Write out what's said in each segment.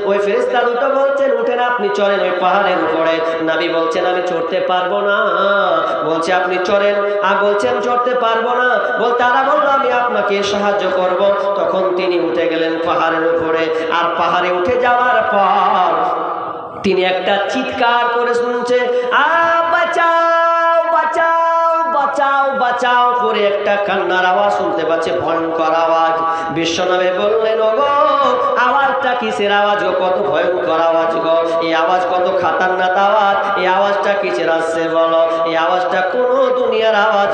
ওই ফেরেশতা দুটো বলছেন উঠেন আপনি চড়েন ওই পাহাড়ের উপরে। নবী বলছেন আমি চড়তে পারবো না। বলছে আপনি চড়েন। আর বলছেন চড়তে পারবো না। তারা বললো আমি আপনাকে সাহায্য করব। তখন তিনি উঠে গেলেন পাহাড়ের উপরে। আর পাহাড়ে উঠে যাওয়ার পর তিনি একটা চিৎকার করে শুনছে, বাঁচাও বাঁচাও বাঁচাও বাঁচাও করে একটা কান্নার আওয়াজ শুনতে পাচ্ছে, ভয়ঙ্কর আওয়াজ। বিশ্বনবী বললেন ওগো আওয়াজটা কিসের আওয়াজ গো, কত ভয়ঙ্কর আওয়াজ গো, এই আওয়াজ কত খাতারনাক আওয়াজ, এই আওয়াজটা কিসের আসছে বলো? এই আওয়াজটা কোনো দুনিয়ার আওয়াজ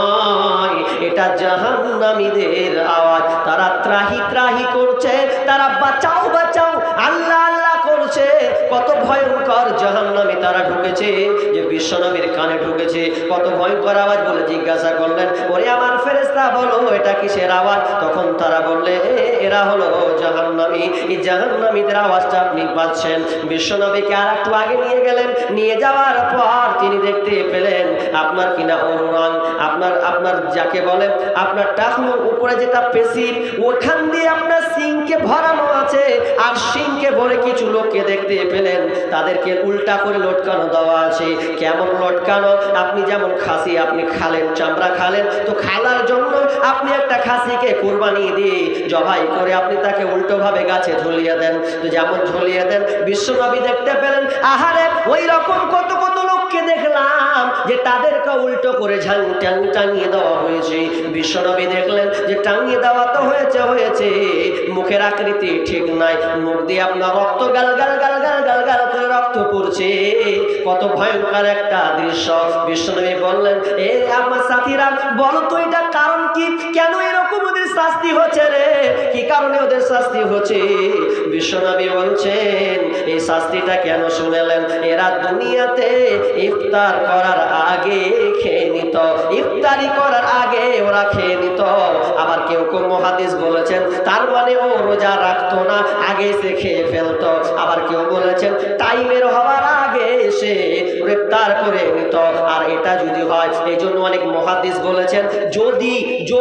নয়, এটা জাহান্নামীদের আওয়াজ। তারা ত্রাহি ত্রাহি করছে, তারা বাঁচাও বাঁচাও আল্লাহ আল্লাহ করছে। কত ভয়ঙ্কর জাহান্নামে তারা ঢুকেছে যে বিশ্বনবীর কানে ঢুকেছে। কত ভয়ঙ্কর আওয়াজ বলে জিজ্ঞাসা করলেন, ওরে আমার ফেরেশতা বলো এটা কিসের আওয়াজ? তখন তারা বললে এরা হলো জাহান্নামী, এই জাহান্নামীদের আওয়াজটা আপনি পাচ্ছেন। বিশ্বনবীকে আর একটু আগে নিয়ে গেলেন। নিয়ে যাওয়ার পর তিনি দেখতে পেলেন আপনার কিনা অনুরাং, আপনার যাকে বলে আপনার টাকনুর উপরে যেটা পেশি, ওখান দিয়ে আপনার সিংকে ভরানো আছে। আর সিংকে ভরে কিছু লোককে দেখতে পেলেন তাদেরকে উল্টা করে লটকানো দেওয়া আছে। কেমন লটকানো? আপনি যেমন খাসি আপনি খালেন, চামড়া খালেন, তো খালার জন্য আপনি একটা খাসিকে কুরবানি দিয়ে জবাই করে আপনি তাকে উল্টোভাবে গাছে ঝুলিয়ে দেন। তো যেমন ঝুলিয়ে দেন, বিশ্বনবী দেখতে পেলেন আহারে ওই রকম কত কত লোককে দেখলাম যে তাদেরকে উল্টো করে টাঙিয়ে দেওয়া হয়েছে। বিশ্বনবী দেখলেন যে টাঙিয়ে দেওয়া তো হয়েছে, মুখের আকৃতি ঠিক নাই, মুখ দিয়ে আপনার রক্ত গাল গাল গাল গাল গাল গাল করে রক্ত পড়ছে। কত ভয়ঙ্কর একটা দৃশ্য। বিশ্বনবী বললেন এ আমার সাথীরা বলো তো এটা কারণ কি, কেন এরকম ওদের শাস্তি হচ্ছে রে, কি কারণে ওদের শাস্তি হচ্ছে? বিশ্বনবী বলছেন এই শাস্তিটা কেন শুনেলেন? এরা দুনিয়াতে ইফতার করার আগে খেয়ে নিত, ইফতারি করার আগে ওরা খেয়ে নিত। আবার কেউ কেউ মুহাদ্দিস বলেছেন তার মানে ও রোজা রাখতো না, আগে সে খেয়ে ফেলতো। আবার কেউ বলেছেন টাইমের হওয়ার আগে সে ইফতার করে নিত। আর এটা যদি হয়, এই জন্য অনেক মুহাদ্দিস বলেছেন যদি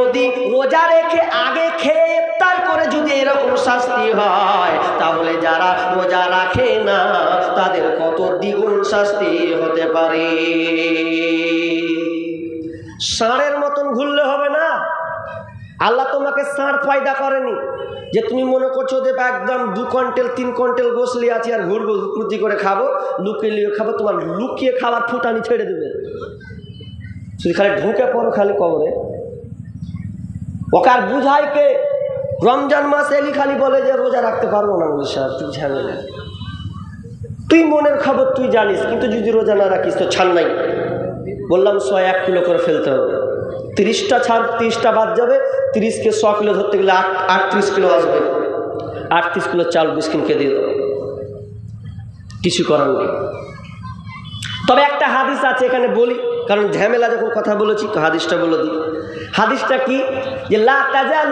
রোজা রেখে আগে খেয়ে ইফতার করে যদি এরকম শাস্তি হয়, তাহলে যারা রোজা রাখে না তাদের কত দ্বিগুণ শাস্তি হতে পারে। ষাঁড়ের মতন ঘুরলে হবে না। আল্লাহ তোমাকে ষাঁড় পয়দা করেনি যে তুমি মনে করছো যে একদম 2 কুইন্টাল 3 কুইন্টাল গোসলি আছে আর ঘুরবো কুচি করে খাবো, লুকিয়ে খাবো। তোমার লুকিয়ে খাবার ফুটানি ছেড়ে দেবে, শুধু খালি ঢুকে পড়ো খালি কবরে। ওকে আর বুঝাই কে? রমজান মাসে এলি খালি বলে যে রোজা রাখতে পারবো না, বলে স্যার তুই ঝামেলা, তুই মনের খবর তুই জানিস, কিন্তু যদি রোজা না রাখিস তো ছাড় নাই। বললাম 100-1 কিলো করে ফেলতে হবে, 30টা ছাড় 30টা বাদ যাবে, 30কে 100 কিলো ধরতে গেলে 38 কিলো আসবে। 38 কিলো চাল বিস্কিনকে দিয়ে দেবো, কিছু করার নেই। তবে একটা হাদিস আছে এখানে বলি, কারণ ঝামেলা যখন কথা বলেছি তো হাদিসটা বলে দিই। হাদিসটা কি? যে লা তাজালু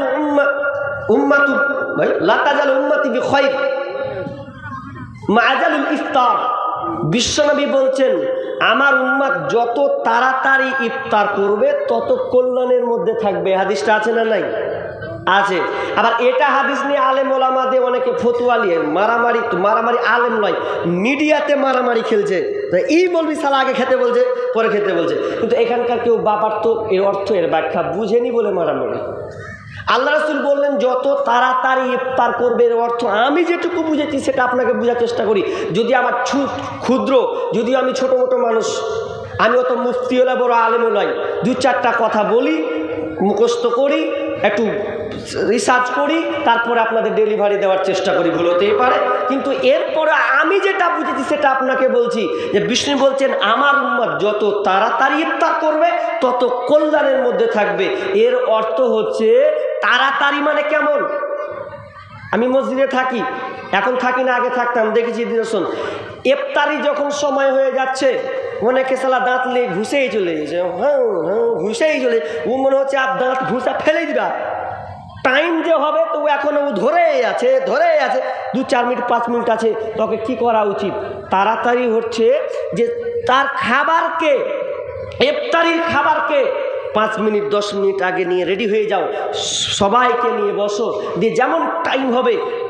উম্মতি বিখাইর মা আজালুল ইফতার। বিশ্বনবী বলছেন আমার উম্মত যত তাড়াতাড়ি ইফতার করবে তত কল্যাণের মধ্যে থাকবে। হাদিসটা আছে না নাই? আছে। আবার এটা হাদিস নিয়ে আলেম ওলামাদের অনেকে ফতোয়া নিয়ে মারামারি আলেম নয়, মিডিয়াতে মারামারি খেলছে। এই বলবি সালা আগে খেতে বলছে পরে খেতে বলছে, কিন্তু এখানকার কেউ বাবার তো এর অর্থ এর ব্যাখ্যা বুঝেনি বলে মারামারি। আল্লাহ রাসূল বললেন যত তাড়াতাড়ি ইফতার করবে, এর অর্থ আমি যেটুকু বুঝেছি সেটা আপনাকে বোঝার চেষ্টা করি। যদি আমার ক্ষুদ্র, যদি আমি ছোটো মোটো মানুষ, আমি অত মুফতি হলে বড় আলেমও নয়, 2-4টা কথা বলি, মুখস্থ করি, একটু রিসার্চ করি, তারপরে আপনাদের ডেলিভারি দেওয়ার চেষ্টা করি। ভুল হতেই পারে, কিন্তু এরপরে আমি যেটা বুঝেছি সেটা আপনাকে বলছি। যে বিষ্ণু বলছেন আমার উম্মত যত তাড়াতাড়ি ইফতার করবে তত কল্যাণের মধ্যে থাকবে। এর অর্থ হচ্ছে তাড়াতাড়ি মানে কেমন? আমি মসজিদে থাকি, এখন থাকি না, আগে থাকতাম, দেখেছি দিন ইফতারি যখন সময় হয়ে যাচ্ছে অনেকে সালা দাঁত নিয়ে ঘুষেই চলে গেছে, ঘুষেই চলে, ও মনে হচ্ছে আর দাঁত ঘুষা ফেলে দিবা, টাইম যে হবে তো এখন ও ধরেই আছে 2-4 মিনিট 5 মিনিট আছে, তোকে কি করা উচিত? তাড়াতাড়ি হচ্ছে যে তার খাবারকে, ইফতারির খাবারকে 5 মিনিট 10 মিনিট আগে নিয়ে রেডি হয়ে যাও, সবাইকে নিয়ে বসো, দিয়ে যেমন টাইম হবে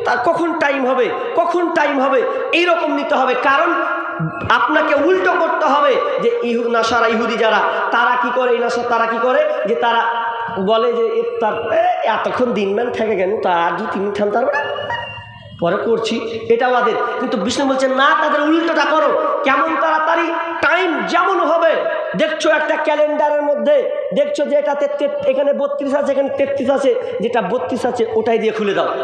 কখন টাইম হবে এইরকম নিতে হবে। কারণ আপনাকে উল্টো করতে হবে যে নাসারা ইহুদি যারা তারা কি করে, এই নাসারা তারা কি করে যে তারা বলে যে ইফতার এতক্ষণ দিনমান থেকে গেল তা আর 2-3 মিনিট থামতে পারবে না, পরে করছি, এটা ওদের। কিন্তু বিষ্ণু বলছেন না, তাদের উল্টোটা করো। কেমন তাড়াতাড়ি টাইম যেমন হবে, দেখছো একটা ক্যালেন্ডারের মধ্যে দেখছো যে এটাতে এখানে 32 আছে, এখানে 33 আছে, যেটা 32 আছে ওটাই দিয়ে খুলে দাও।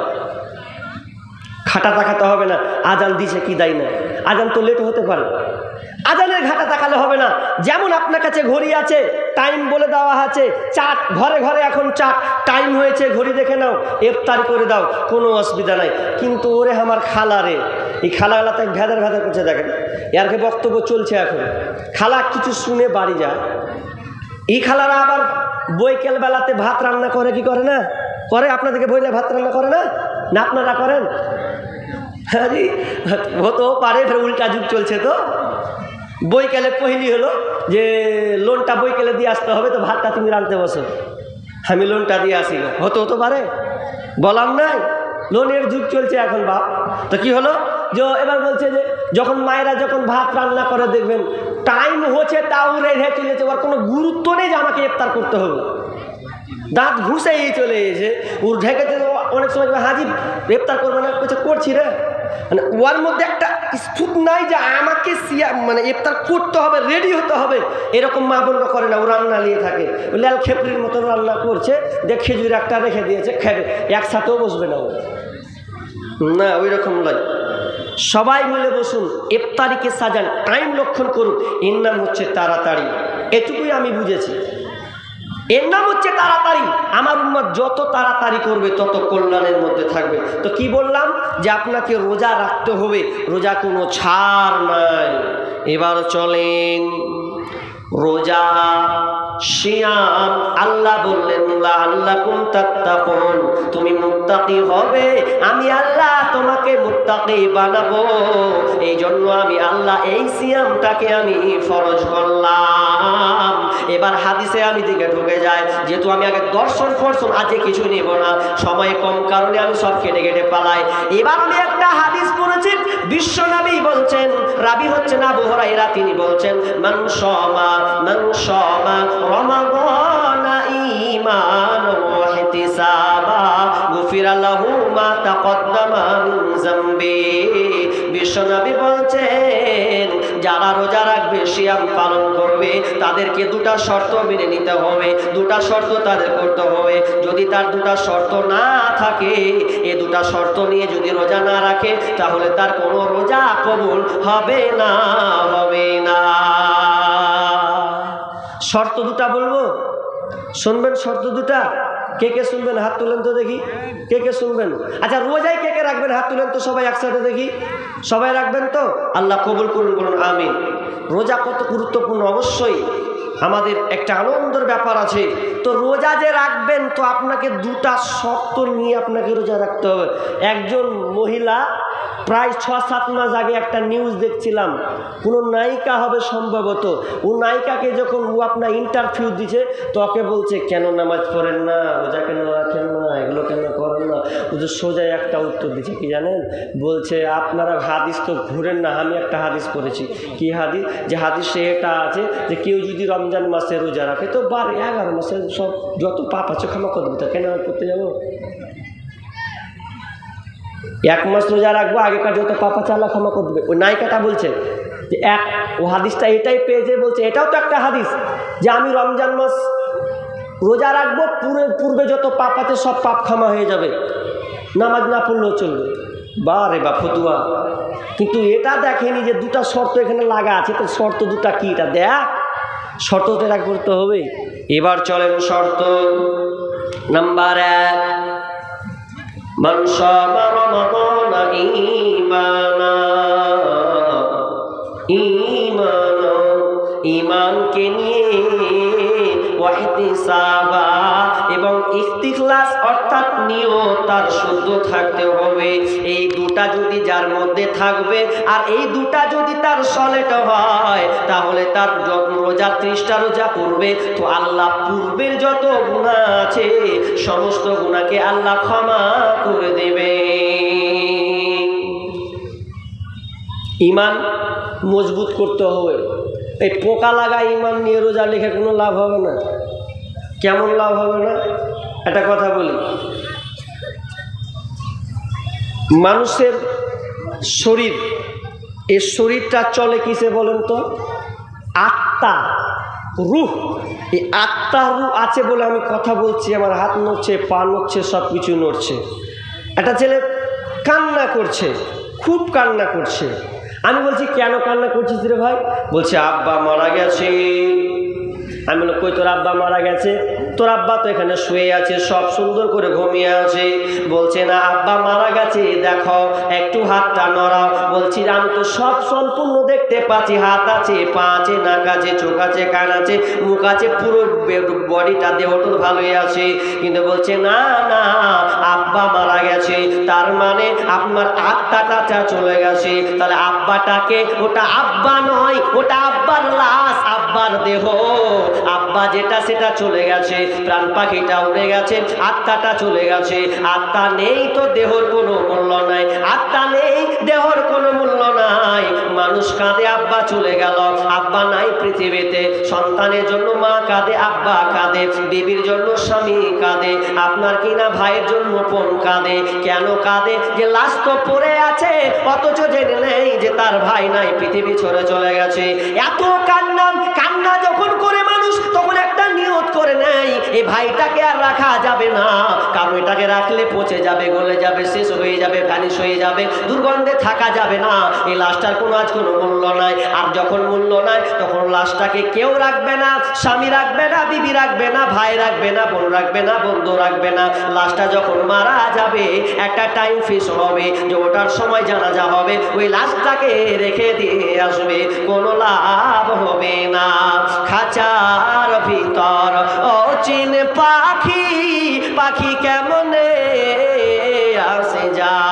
খাটা তাকাতে হবে না আজান দিছে কি দেয় না, আজান তো লেট হতে পারে, আজানের ঘাটা তাকালে হবে না। যেমন আপনার কাছে ঘড়ি আছে, টাইম বলে দেওয়া আছে, চাট ঘরে ঘরে এখন চাট, টাইম হয়েছে ঘড়ি দেখে নাও, ইফতারি করে দাও, কোনো অসুবিধা নাই। কিন্তু ওরে আমার খালা রে, এই খালাগুলাতে ভেদার করছে, দেখেন ইয়ারকে বক্তব্য চলছে এখন, খালা কিছু শুনে বাড়ি যায়। এই খালারা আবার বৈকাল বেলাতে ভাত রান্না করে কি করে না করে? আপনাদেরকে বইলে ভাত রান্না করে না, না আপনারা করেন? হ্যাঁ জি, হতেও পারে, ফের উল্টা যুগ চলছে তো। বৈকালে পহিলি হলো যে লোনটা বৈকালে দিয়ে আসতে হবে, তো ভাতটা তুমি রাঁধতে বসো, আমি লোনটা দিয়ে আসি, হতে পারে, বলার নাই, লোনের যুগ চলছে এখন বাপ। তো কি হলো যে এবার বলছে যে যখন মায়েরা যখন ভাত রান্না করে দেখবেন টাইম হচ্ছে তাও রেখে চলেছে, ওর কোনো গুরুত্ব নেই যে আমাকে ইফতার করতে হবে, দাঁত ঘুষে চলে এসে ওর ঢেকেছে। অনেক সময় হাজির ইফতার করবে না, করছি রে, মানে ওর মধ্যে একটা স্ফুট নাই যে আমাকে মানে ইফতার করতে হবে, রেডি হতে হবে, এরকম মা বোনরা করে না। ও রান্না নিয়ে থাকে, লাল খেপড়ির মতন রান্না করছে, যে খেজুর একটা রেখে দিয়েছে, খাবে, একসাথেও বসবে না ও, না ওই রকম নয়। সবাই মিলে বসুন, ইফতারিকে সাজান, টাইম লক্ষণ করুন, এর নাম হচ্ছে তাড়াতাড়ি। এটুকুই আমি বুঝেছি, এর নাম হচ্ছে তাড়াতাড়ি। আমার উম্মত যত তাড়াতাড়ি করবে তত কল্যাণের মধ্যে থাকবে। তো কি বললাম যে আপনাকে রোজা রাখতে হবে, রোজা কোনো ছাড় নাই। এবার চলেন রোজা সিয়াম। আল্লাহ বললেন লাআল্লাকুম তাত্তাকুন, তুমি মুত্তাকি হবে, আমি আল্লাহ তোমাকে মুত্তাকি বানাবো। এই জন্য আমি আল্লাহ এই সিয়ামটাকে আমি ফরজ করলাম। এবার হাদিসে আমি দিকে ঢুকে যাই, যেহেতু আমি আগে দর্শন আজকে কিছু নেব না, সময় কম কারণে আমি সব কেটে পালাই। এবার আমি একটা হাদিস পড়েছি, বিশ্বনবী বলছেন, রাবি হচ্ছেন আবু হুরায়রা, তিনি বলছেন মান শামা রমাদানা ঈমানান ওয়া ইহতিসাবা গুফিরা লাহু মা তাকদ্দামা মিন যামবি। বিশ্বনবী বলছেন যারা রোজা রাখবে, সিয়াম পালন করবে, তাদেরকে দুটা শর্ত মেনে নিতে হবে, দুটা শর্ত তাদের করতে হবে। যদি তার দুটা শর্ত না থাকে, এই দুটা শর্ত নিয়ে যদি রোজা না রাখে, তাহলে তার কোনো রোজা কবুল হবে না। শর্ত দুটা বলবো, শুনবেন শর্ত দুটা? কে কে শুনবেন হাত তুলেন তো দেখি, কে কে শুনবেন? আচ্ছা রোজায় কে কে রাখবেন হাত তুলেন তো সবাই একসাথে দেখি, সবাই রাখবেন তো? আল্লাহ কবুল করুন, বলুন আমিন। রোজা কত গুরুত্বপূর্ণ, অবশ্যই আমাদের একটা আনন্দের ব্যাপার আছে। তো রোজা যে রাখবেন, তো আপনাকে দুটা শর্ত নিয়ে আপনাকে রোজা রাখতে হবে। একজন মহিলা প্রায় 6-7 মাস আগে একটা নিউজ দেখছিলাম, কোনো নায়িকা হবে সম্ভবত, ও নায়িকাকে যখন ও আপনার ইন্টারভিউ দিচ্ছে, তো ওকে বলছে কেন নামাজ পড়েন না, রোজা কেন রাখেন না, এগুলো কেন করেন না? ও যে সোজা একটা উত্তর দিচ্ছে, কি জানেন? বলছে আপনারা হাদিস তো ঘুরেন না, আমি একটা হাদিস পড়েছি। কি হাদিস? যে হাদিসে এটা আছে যে কেউ যদি রমজান মাসে রোজা রাখে, তো 11 মাসে সব যত পাপ আছে ক্ষমা করে দেবে, তা কেন আমি করতে যাবো? 1 মাস রোজা রাখবো, আগেকার যত পাপ আছে আল্লাহ ক্ষমা করে দেবে। ওই নায়িকাটা বলছে যে ও হাদিসটা এটাই পেয়েছে, বলছে এটাও তো একটা হাদিস যে আমি রমজান মাস রোজা রাখবো, পূর্বে যত পাপ আছে সব পাপ ক্ষমা হয়ে যাবে, নামাজ না পড়লেও চলবে। বারে বা ফতুয়া। কিন্তু এটা দেখেনি যে দুটা শর্ত এখানে লাগা আছে, তো শর্ত দুটা কি এটা দেখ, শর্ত তো এটা করতে হবে। এবার চলেন শর্ত নাম্বার 1, মান শামা রমাদানা ঈমানকে নিয়ে ওয়াহতিসাবা, এবং ইখতিলাস অর্থাৎ নিয়ত তার শুদ্ধ থাকতে হবে। এই দুটা যদি যার মধ্যে থাকবে, আর এই দুটা যদি তার সলেট হয়, তাহলে তার রোজা 30টা রোজা করবে, তো আল্লাহ পূর্বের যত গুনাহ আছে সমস্ত গুনাহকে আল্লাহ ক্ষমা করে দেবে। ইমান মজবুত করতে হবে। এই পোকা লাগা ইমান নিয়ে রোজা লিখে কোনো লাভ হবে না। কেমন লাভ হবে না? একটা কথা বলি, মানুষের শরীর, এই শরীরটা চলে কিসে বলেন তো? আত্মা, রূহ। এই আত্মা রূহ আছে বলে আমি কথা বলছি, আমার হাত নড়ছে, পা নড়ছে, সব কিছু নড়ছে। একটা ছেলে কান্না করছে, খুব কান্না করছে। আমি বলছি কেন কান্না করছিস রে ভাই? বলছে আব্বা মারা গেছে। আমি বললাম কই তোর আব্বা মারা গেছে? তোর আব্বা তো এখানে শুয়ে আছে, সব সুন্দর করে ঘুমিয়ে আছে। বলছে না আব্বা মারা গেছে, দেখো একটু হাতটা নড়াও। বলছি আমি তো সব সম্পূর্ণ দেখতে পাচ্ছি, হাত আছে, পা আছে, নাক আছে, চোখ আছে, কান আছে, মুখ আছে, পুরো বডিটা দেহটা ভালোই আছে। কিন্তু বলছে না না আব্বা মারা গেছে, তার মানে আপনার আত্মাটা চলে গেছে। তাহলে আব্বাটাকে, ওটা আব্বা নয়, ওটা আব্বার লাশ, আব্বার দেহ। আব্বা যেটা সেটা চলে গেছে, প্রাণ পাখিটা উড়ে গেছে, আত্মাটা চলে গেছে। আত্মা নেই তো দেহর কোনো মূল্য নাই, আত্মা নেই দেহর কোনো মূল্য নাই। মানুষ কাঁদে আব্বা চলে গেল, আব্বা নাই পৃথিবীতে। সন্তানের জন্য মা কাঁদে, আব্বা কাঁদে, বিবির জন্য স্বামী কাঁদে, আপনার কিনা ভাইয়ের জন্য বোন কাঁদে। কেন কাঁদে? যে লাশ তো পড়ে আছে, অথচ জেনে নেই যে তার ভাই নাই, পৃথিবী ছেড়ে চলে গেছে। এত কান্না কান্না যখন করে মানুষ, তখন একটা নিয়ত করে নেই এই ভাইটাকে আর রাখা যাবে না, কারণ এটাকে রাখলে পচে যাবে, গলে যাবে, শেষ হয়ে যাবে, ভ্যানিশ হয়ে যাবে, দুর্গন্ধে থাকা যাবে না। এই লাশটার কোনো আজ কোনো মূল্য নাই। আর যখন মূল্য নাই, তখন লাশটাকে কেউ রাখবে না, স্বামী রাখবে না, বিবি রাখবে না, ভাই রাখবে না, বোন রাখবে না, বন্ধু রাখবে না। লাশটা যখন মারা যাবে, একটা টাইম ফিক্স হবে যে ওটার সময় জানাজা হবে, ওই লাশটাকে রেখে দিয়ে আসবে, কোনো লাভ হবে না। খাঁচার ভিতর অচিন পাখি, পাখি কেমনে আসে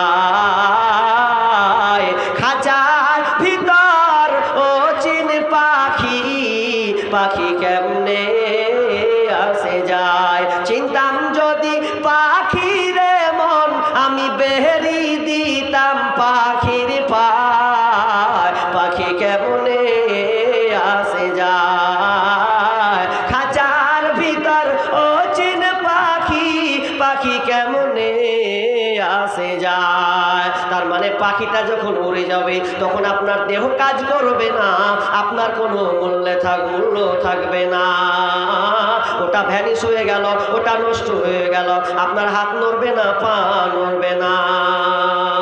যায়। খাঁচার ভিতর অচিন পাখি, পাখি কেমনে আসে যায়। চিন্তাম যদি পাখির মন, আমি বেরি দিতাম পাখির পায়, পাখি কেমনে আসে যায়। খাঁচার ভিতর অচিন পাখি, পাখি কেমনে আসে যায়। তার মানে পাখিটা যখন উড়ে যাবে, তখন আপনার দেহ কাজ করবে না, আপনার কোনো মূল্য থাকবে না। ওটা ভ্যানিশ হয়ে গেল, ওটা নষ্ট হয়ে গেল, আপনার হাত নড়বে না, পা নড়বে না।